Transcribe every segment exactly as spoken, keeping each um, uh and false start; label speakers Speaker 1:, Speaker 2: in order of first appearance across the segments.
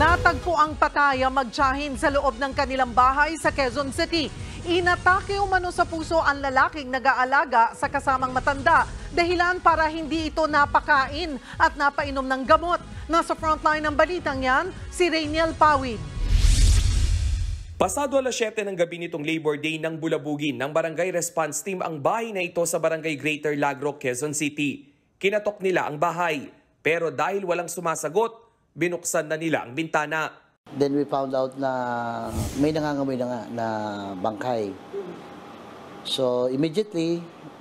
Speaker 1: Natagpo ang pataya magtiyahin sa loob ng kanilang bahay sa Quezon City. Inatake umano sa puso ang lalaking nag-aalaga sa kasamang matanda. Dahilan para hindi ito napakain at napainom ng gamot. Nasa frontline ng balitang yan, si Rainiel Pawid.
Speaker 2: Pasado alas siyete ng gabi nitong Labor Day nang bulabugin ng Barangay Response Team ang bahay na ito sa Barangay Greater Lagro, Quezon City. Kinatok nila ang bahay, pero dahil walang sumasagot, binuksan na nila ang bintana.
Speaker 3: Then we found out na may nangangamoy na nga na bangkay. So immediately,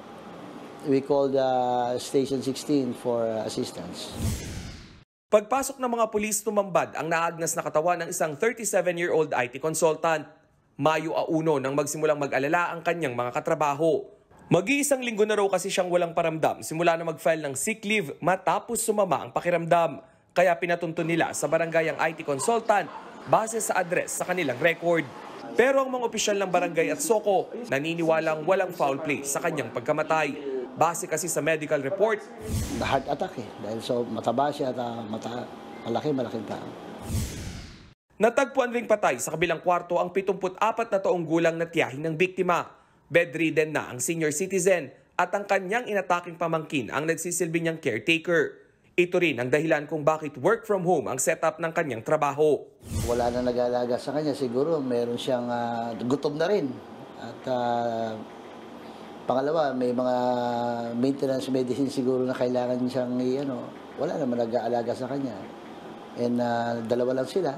Speaker 3: we called uh, Station sixteen for assistance.
Speaker 2: Pagpasok ng mga pulis, tumambad ang naagnas na katawan ng isang thirty-seven-year-old I T consultant. Mayo uno nang magsimulang mag-alala ang kanyang mga katrabaho. Mag-iisang linggo na raw kasi siyang walang paramdam simula na mag-file ng sick leave matapos sumama ang pakiramdam. Kaya pinatuntun nila sa barangay ang I T consultant base sa address sa kanilang record. Pero ang mga opisyal ng barangay at Soko naniniwalang walang foul play sa kanyang pagkamatay. Base kasi sa medical report,
Speaker 3: heart attack eh. Dahil so mataba siya at uh, mata, malaki, malaking tao.
Speaker 2: Natagpuan ring patay sa kabilang kwarto ang pitungput apat na taong gulang na tiyahin ng biktima. Bedridden na ang senior citizen at ang kanyang inataking pamangkin ang nagsisilbi niyang caretaker. Ito rin ang dahilan kung bakit work from home ang setup ng kanyang trabaho.
Speaker 3: Wala na nag-aalaga sa kanya, siguro meron siyang uh, gutom na rin. At uh, pangalawa, may mga maintenance medicine siguro na kailangan siyang, ano, wala naman nag-aalaga sa kanya. And uh, dalawa lang sila.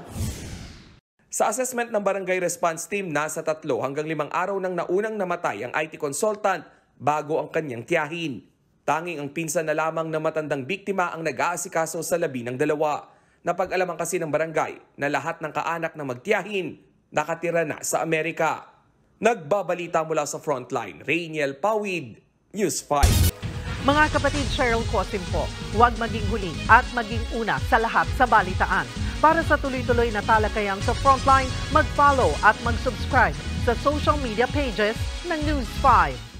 Speaker 2: Sa assessment ng Barangay Response Team, nasa tatlo hanggang limang araw nang naunang namatay ang I T consultant bago ang kanyang tiyahin. Tanging ang pinsan na lamang na matandang biktima ang nag-aasikaso sa labi ng dalawa. Napag-alaman kasi ng barangay na lahat ng kaanak na magtiyahin nakatira na sa Amerika. Nagbabalita mula sa Frontline, Rainiel Pawid, News five.
Speaker 1: Mga kapatid, Cheryl Cosim po, huwag maging huli at maging una sa lahat sa balitaan. Para sa tuloy-tuloy na talakayan sa Frontline, mag-follow at mag-subscribe sa social media pages ng News five.